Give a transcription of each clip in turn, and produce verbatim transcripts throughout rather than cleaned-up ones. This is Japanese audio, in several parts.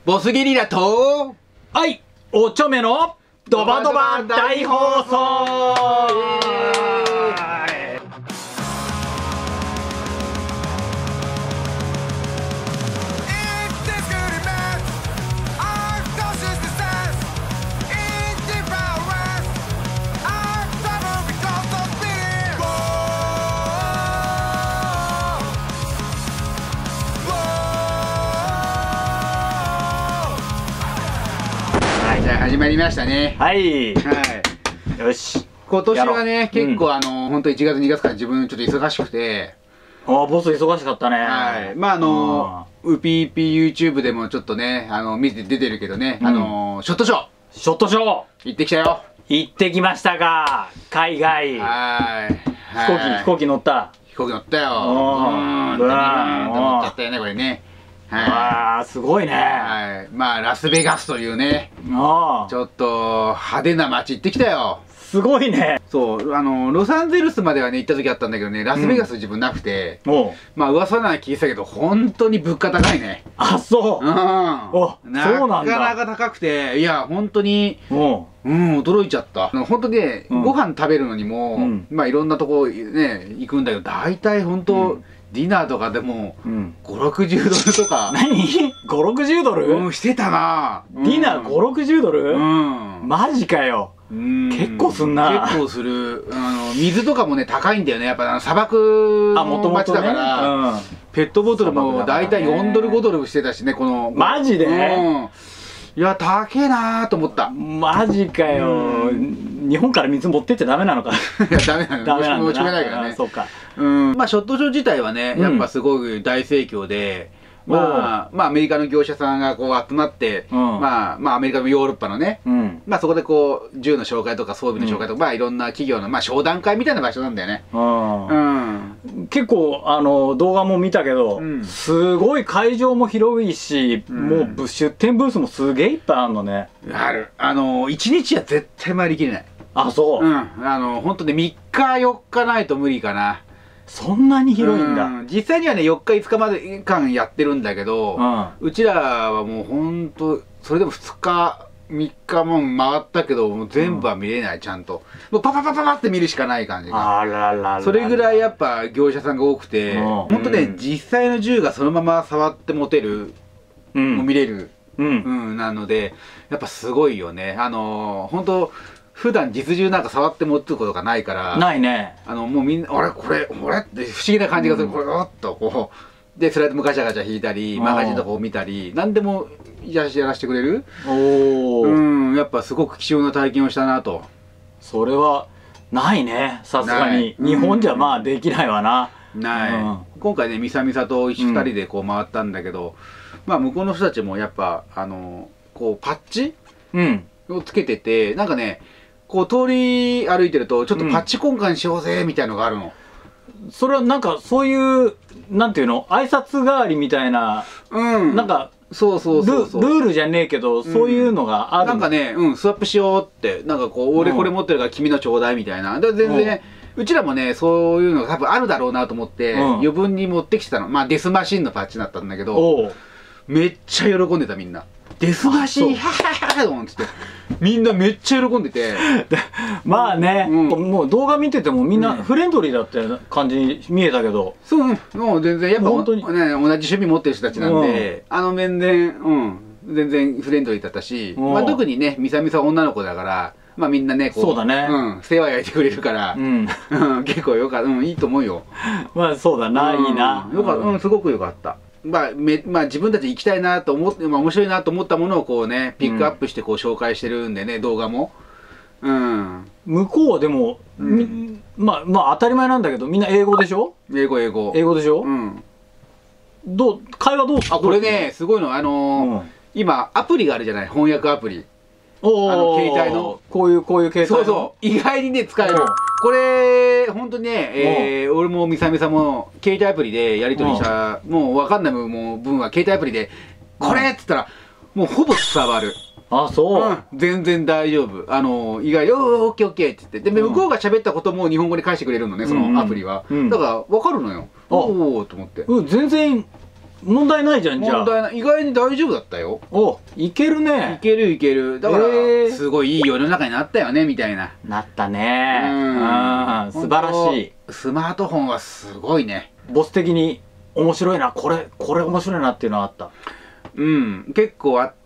ボスゲリラと、 はい、おちょめのドバドバ大放送。 じゃあ始まりましたね。 はい、 はい、 よし。 今年はね、結構、 うん、 あの本当いちがつにがつから自分ちょっと忙しくて、 ああボス忙しかったね。 はい、まああのウピーピー YouTube でもちょっとね、あの見て出てるけどね、うん、あのショットショーショットショー行ってきたよ。 行ってきましたか、海外。 はい、 飛行機飛行機乗った。 飛行機乗ったよ。うん、ブーンと乗っちゃったよねこれね。 ああすごいね。 はい、まあラスベガスというね、 あちょっと派手な街行ってきたよ。 すごいね。 そうあのロサンゼルスまではね行った時あったんだけどね、ラスベガス自分なくて、 うん、 まあ噂なら聞いてたけど本当に物価高いね。 あ、そう。うん、 おそうなんだ。なかなか高くて、いや本当にうん驚いちゃった。本当にね、うん、ご飯食べるのにも、うん、まあいろんなとこね行くんだけど、大体本当、うん、ディナーとかでもご、ろくじゅうドルとか。 何 ?ご、ろくじゅうドル？ うん、してたな。 ディナーご、ろくじゅうドル？うん。マジかよ。結構すんな。 結構する。あの水とかもね高いんだよね。やっぱあの砂漠の街だから、ペットボトルも大体よんドルごドルしてたしね、この。 マジで？ いや高えなーと思った。 マジかよ。日本から水持ってっちゃダメなのか。 いやダメなの。ダメなんだな。持ち込めないからね。 そうか。 うん。まあショットショー自体はね、やっぱすごい大盛況で。まあ、まあアメリカの業者さんがこう集まって、うん、まあまあアメリカのヨーロッパのね、うん、まあそこでこう銃の紹介とか装備の紹介とか、うん、まあいろんな企業のまあ商談会みたいな場所なんだよね。うん、 結構あの動画も見たけど、うん、すごい会場も広いし、うん、もう出店ブースもすげえいっぱいあるのね。 ある。あのいちにちは絶対回りきれない。 あ、そう。うん。 あの本当ねみっかよっかないと無理かな。 そんなに広いんだ。 うん、実際にはねよっかいつかまで間やってるんだけど、うん、うちらはもうほんとそれでもふつかみっかも回ったけどもう全部は見れない、うん、ちゃんともうパパパパパって見るしかない感じが。あららら。それぐらいやっぱ業者さんが多くて、うん、ほんとね、うん、実際の銃がそのまま触って持てる、うん、も見れる、うんうん、なのでやっぱすごいよね。あのー、ほんと普段実銃なんか触って持ってることがないから。ないね。あのもうみんな「あれこれこれ?」って不思議な感じがする。これおっとこうでスライドもガチャガチャ引いたりマガジンとかを見たり何でもやらせてくれる。おお。うん、やっぱすごく貴重な体験をしたなと。 それはないね、さすがに。日本じゃまあできないわな。 ない、うん、今回ねみさみさとふたりでこう回ったんだけど、うん、まあ向こうの人たちもやっぱあのこうパッチ、うん、をつけててなんかねこう通り歩いてるとちょっとパッチ交換しようぜみたいのがあるの、 うん、それはなんかそういうなんていうの挨拶代わりみたいな、うん、なんかそうそうそうそうルールじゃねえけど、うん、そういうのがある。 なんかね、うん、スワップしようってなんかこう俺これ持ってるから君のちょうだいみたいな。で全然うちらもねそういうのが多分あるだろうなと思って、うん、余分に持ってきてたの。まあデスマシンのパッチだったんだけどめっちゃ喜んでたみんな。デスマシンハハハハドンっつってみんなめっちゃ喜んでてまあね、うん、もう動画見ててもみんなフレンドリーだった感じに見えたけど、 そう、もう全然やっぱ本当に、ね、同じ趣味持ってる人たちなんで、うん、あの全然うん全然フレンドリーだったし、まあ、特にねみさみさ女の子だからまあみんなねこうそうだね、 うん、世話焼いてくれるから、うん、結構よかった、うん、いいと思うよ。 まあそうだな、うん、いいな、 よかった、うん、すごくよかった。まあめまあ、自分たち行きたいなと思って、まあ、面白いなと思ったものをこうねピックアップしてこう紹介してるんでね、うん、動画も、うん、 向こうはでも、うん、まあまあ当たり前なんだけどみんな英語でしょ。 英語英語英語でしょ、うん、どう会話どうあこれねすごいのあのーうん、今アプリがあるじゃない、翻訳アプリ。おあの携帯のこういうこういう携帯のそうそう意外にね使える。これ本当にね、えー、俺もみさみさも携帯アプリでやり取りしたもう分かんないもう分は携帯アプリでこれっつったらもうほぼ伝わる。 あ、そう、 うん、全然大丈夫。あの意外に「オッケーオッケー」って言ってで向こうが喋ったことも日本語に返してくれるのね、そのアプリは。だから分かるのよ。おおと思って。 うん、全然問題ないじゃん、じゃあ。 問題ない。意外に大丈夫だったよ。 お、いけるね。 いけるいける。だから、すごいいい世の中になったよね、みたいな。 なったね。うん。素晴らしい。 スマートフォンはすごいね。 ボス的に面白いな、これ、これ面白いなっていうのはあった。 うん、結構あって、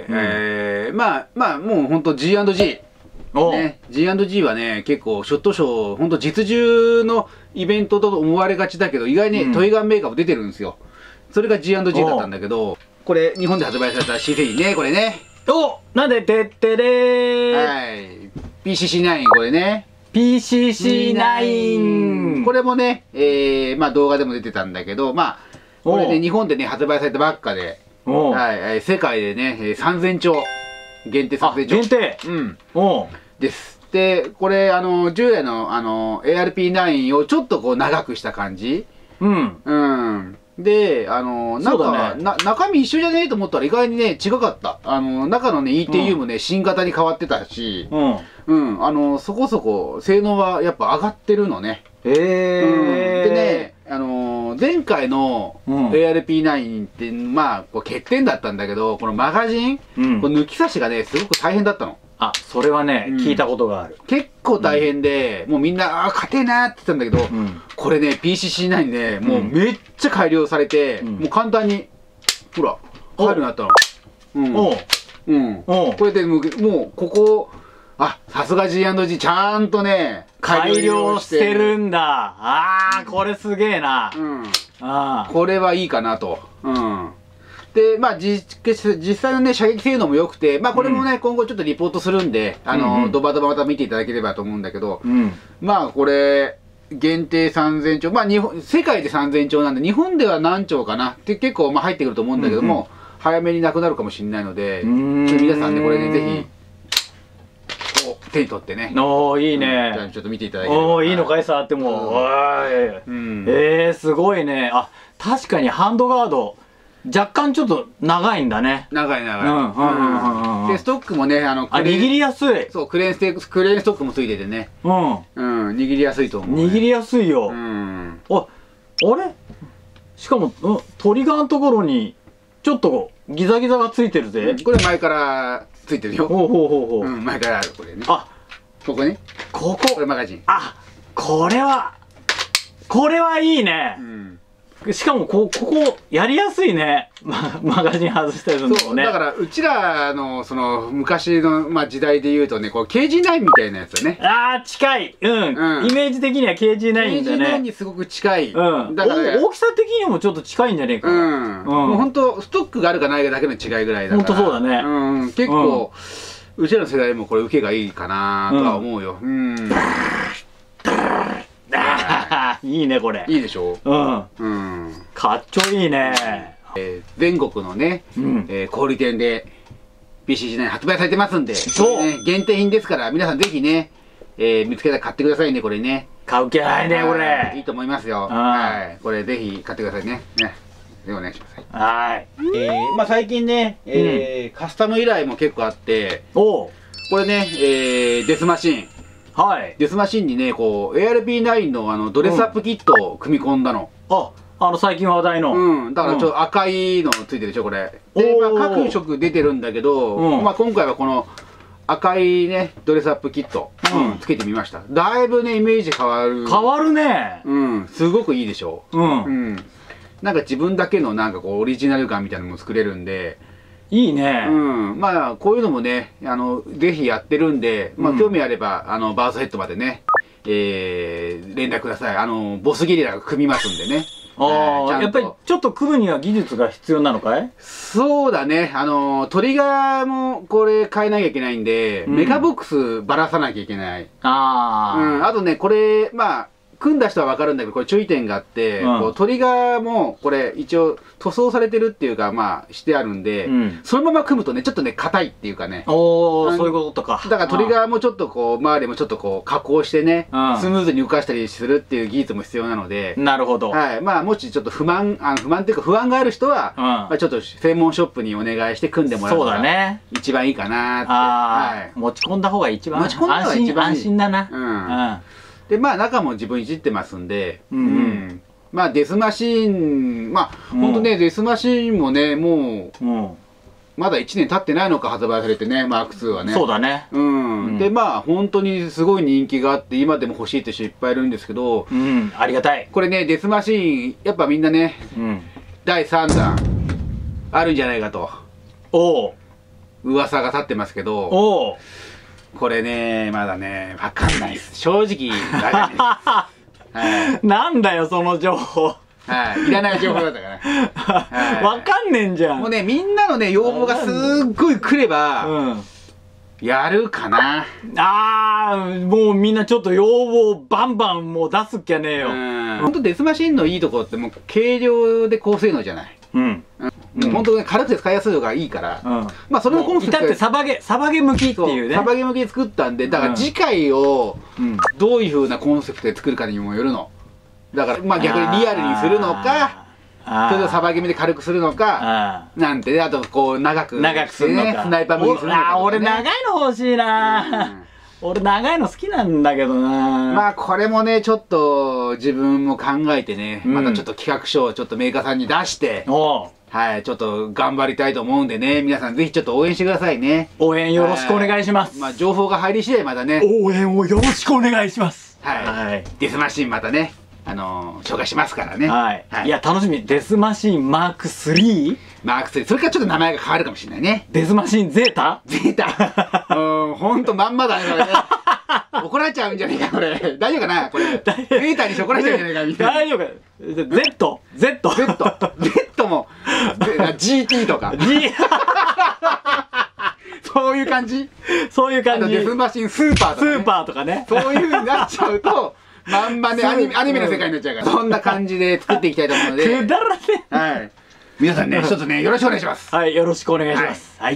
うん、えー、まあ、まあ、もうほんと ジーアンドジー。ね、ジーアンドジー はね、結構、ショットショー、ほんと実需のイベントと思われがちだけど、意外にトイガンメーカーも出てるんですよ。それが ジーアンドジー だったんだけど、これ、日本で発売された新製品ね、これね。 お、なんで、てってれー。 はい。ピーシーシーナイン、これね。 ピーシーシーナイン。 これもね、えー、まあ動画でも出てたんだけど、まあ、これね、日本でね、発売されたばっかで、はい、世界でね、さんぜんちょう。限定さんぜんちょう。 限定。 うん。おです。で、これ、あの、従来の、あの、エーアールピーナイン をちょっとこう長くした感じ。うん。うん。で、あの、なんか、ね、な中身一緒じゃねえと思ったら意外にね、違かった。あの、中のね、イーティーユー もね、うん、新型に変わってたし、うん。うん。あの、そこそこ、性能はやっぱ上がってるのね。へえ、うん。でね、あの、前回の エーアールピーナイン って、まあ、こう欠点だったんだけど、このマガジン、うん、こう抜き差しがね、すごく大変だったの。 あ、それはね、うん、聞いたことがある。 結構大変で、うん、もうみんな、ああ、勝てえなーって言ってたんだけど、うん、これね、ピーシーシーナイン ね、もうめっちゃ改良されて、うん、もう簡単に、ほら、入るようになったの。うん。おう。うん。これでもう、もう、ここ、あ、さすが ジーアンドジー、ちゃんとね、 改良してるんだ。ああ、これすげえな。うん。 ああ。これはいいかなと。うん。で、まあ実、実際のね、射撃性能も良くて、まあこれもね、うん、今後ちょっとリポートするんで、あの、うんうん、ドバドバまた見ていただければと思うんだけど、うん、まあこれ、限定さんぜんちょう、まあ日本、世界でさんぜんちょうなんで、日本では何丁かなって結構まあ入ってくると思うんだけども、うんうん、早めになくなるかもしれないので、皆さんね、これね、ぜひ、手に取ってね。 おー、いいね。 うん、じゃあちょっと見ていただければ。 おー、いいのかいさあっても。おーい。うん、えー、すごいね。あ、確かにハンドガード、若干ちょっと長いんだね。 長い長い。うんうんうん。で、ストックもね、あの、 あ、握りやすい。 そう、クレーンステクレーンストックもついててね。うん。うん、握りやすいと思う、 ね。握りやすいよ。うん。あ、あれしかも、うん、トリガーのところに、ちょっとギザギザがついてるぜ。 これ前からついてるよ。ほうほうほうほう。うん、前からある、これね。あ、ここね。 ここ。 これマガジン。 あ、これは、これはいいね。うん。しかもこ、ここ、やりやすいね。ま、マガジン外したりするのもね。 そう、だから、うちらの、その、昔の、まあ、時代で言うとね、こう、ケージーナイン みたいなやつだね。 ああ、近い。うん。うん、イメージ的には ケージーナイン だね。ケージーナイン にすごく近い。 うん。だから、大きさ的にもちょっと近いんじゃねえか。うん。うん、 もう本当ストックがあるかないかだけの違いぐらいだから。 本当そうだね。 うん。結構、うん、うちらの世代もこれ受けがいいかなとは思うよ。うん。うんいいねこれ。 いいでしょ。うん。 うん。かっちょいいね。 えー、全国のね、うん、えー、小売店で ピーシーシーナイン 発売されてますんで、そう、ね、限定品ですから皆さんぜひね、えー、見つけたら買ってくださいねこれね。 買う気ないねこれ。 いいと思いますよ。はい。これぜひ買ってくださいね。ね。でお願いします。はい。えー、まあ最近ね、えーうん、カスタム依頼も結構あって、おこれね、えー、デスマシーン。はい。デスマシンにね、こう、エーアールピーナイン のあの、ドレスアップキットを組み込んだの。 うん、あ、あの、最近話題の。 うん。だからちょっと赤いのついてるでしょ、これ。で、まあ、各色出てるんだけど、うん、まあ、今回はこの赤いね、ドレスアップキット、うん、つけてみました。だいぶね、イメージ変わる。 変わるね。 うん。すごくいいでしょ。うん。うん。なんか自分だけのなんかこう、オリジナル感みたいなのも作れるんで、 いいね。 うん。まあ、こういうのもね、あの、ぜひやってるんで、まあ、興味あれば、あの、バースヘッドまでね、えー、連絡ください。あの、ボスゲリラが組みますんでね。 ああ、やっぱりちょっと組むには技術が必要なのかい？ そうだね。あの、トリガーもこれ変えなきゃいけないんで、うん、メカボックスばらさなきゃいけない。ああ。うん。あとね、これ、まあ、組んだ人は分かるんだけど、これ注意点があって、うん、こうトリガーもこれ一応塗装されてるっていうか、まあしてあるんで、うん、そのまま組むとね、ちょっとね、硬いっていうかね。 おー、そういうことか。 だからトリガーもちょっとこう、周りもちょっとこう、加工してね、うん、スムーズに浮かしたりするっていう技術も必要なので。 なるほど。はい。 まあ、もしちょっと不満、あの不満っていうか不安がある人は、うん、まあちょっと専門ショップにお願いして組んでもらうのが一番いいかなって。はい。 持ち込んだ方が一番持ち込んだ方が一番安心だな。 うん。で、まあ中も自分いじってますんで、うん、うん、 まあデスマシーン、まあ、うん、ほんとね、デスマシーンもね、もう、うん、まだいちねん経ってないのか、発売されてね、マークツーはね。 そうだね。 うん。うん、で、まあ、本当にすごい人気があって、今でも欲しいって人いっぱいいるんですけど、 うん、ありがたい。 これね、デスマシーン、やっぱみんなね、うん、だいさんだん、あるんじゃないかと。おう。噂が立ってますけど、おう。これね、まだね、わかんないです。正直、わかんないです。 はい、なんだよその情報。 はい、いらない情報だったから。 はい、わかんねえんじゃん。 もうね、みんなのね、要望がすっごい来れば、うん、やるかな。 あー、もうみんなちょっと要望バンバンもう出すっきゃねえよ。 ほんとデスマシンのいいところってもう軽量で高性能じゃない。うん。うん、本当に軽くて使いやすいのがいいから、うん、まあそれのコンセプト至ってサバゲサバゲ向きっていうね、 サバゲ向きで作ったんで、だから次回をどういう風なコンセプトで作るかにもよるの。だからまあ逆にリアルにするのか、それをサバゲ目で軽くするのかなんてね、あとこう長く長くするのか、 スナイパー向きにするのか、ね、 あ俺長いの欲しいな、うん、俺長いの好きなんだけどな。 まあこれもねちょっと自分も考えてね、うん、またちょっと企画書をちょっとメーカーさんに出して、はい、ちょっと頑張りたいと思うんでね、皆さんぜひちょっと応援してくださいね。 応援よろしくお願いします。 まあ情報が入り次第またね、 応援をよろしくお願いします。 はい、はい、デスマシンまたね、あのー、紹介しますからね。 はい、はい、いや楽しみ。デスマシンマークスリー、 マークスリー、それからちょっと名前が変わるかもしれないね。 デスマシンゼータ、 ゼータ、うん、ほんとまんまだねこれね。怒られちゃうんじゃねえかこれ。大丈夫かなこれ。ゼータに怒られちゃうんじゃねえかみたいな。 大丈夫か。Z、Z、 Z、Z も ジーティー とか。G そういう感じ。 そういう感じ。 デスマシンスーパーとか、ね、 スーパーとかね。 そういう風になっちゃうと。まんまね、アニメ、アニメの世界になっちゃうから、そんな感じで作っていきたいと思うので。 くだらねえ。はい。皆さんね、一つね、よろしくお願いします。 はい、よろしくお願いします。はい。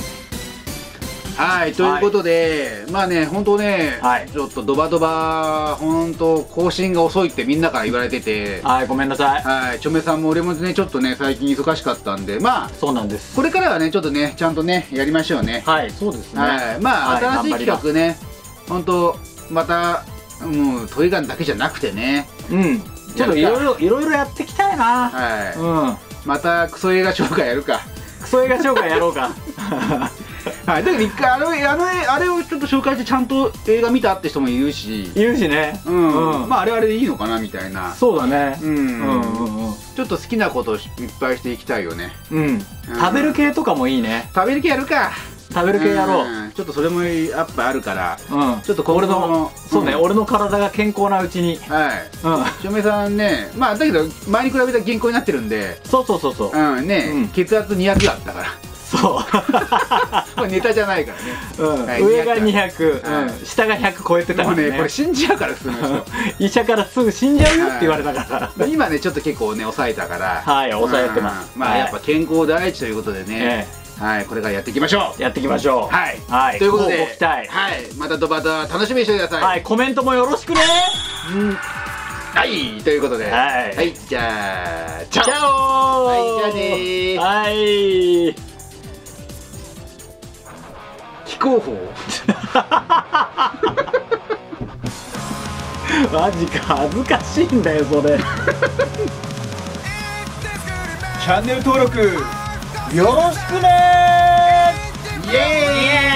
はい、ということで、まあね、本当ね、ちょっとドバドバ、本当更新が遅いってみんなから言われてて。 はい、ごめんなさい。 はい、チョメさんも俺もね、ちょっとね、最近忙しかったんで、まあ。 そうなんです。 これからはね、ちょっとね、ちゃんとね、やりましょうね。 はい、そうですね。 はい、まあ、新しい企画ね、本当また。もうトイガンだけじゃなくてね、うん、 ちょっといろいろいろいろやっていきたいな。 はい、うん、またクソ映画紹介やるか。 クソ映画紹介やろうか。 はい、だけど一回あれあのあれをちょっと紹介してちゃんと映画見たって人もいるし、 いるしね。 うん、うん、まああれあれでいいのかなみたいな。 そうだね。うん、うんうんうん、ちょっと好きなことをいっぱいしていきたいよね。 うん、うん、食べる系とかもいいね。 食べる系やるか。 食べる系やろう。 ちょっとそれもやっぱあるから、うん、ちょっと俺のそうね、俺の体が健康なうちに。はい。 うん。しょめさんね、まあだけど前に比べたら健康になってるんで。 そうそうそうそう。 うんね、血圧にひゃくあったから。そう。これネタじゃないからね。うん。上がにひゃく、下がひゃく超えてたからね。 これ死んじゃうから普通の人。 医者からすぐ死んじゃうよって言われたから。 今ねちょっと結構ね抑えたから。 はい、抑えてます。 まあやっぱ健康第一ということでね。はい、これからやっていきましょう。 やっていきましょう。 はい、はい、ということで、はい、またドバドバ楽しみにしてください。 はい、コメントもよろしくね。 うん、はい、ということで、はい、はい、じゃあ、チャオ。 チャオ。 はい、じゃあねー。 はい。 非公報。 マジか、恥ずかしいんだよそれ。 チャンネル登録。 よろしくねー。 イエーイ。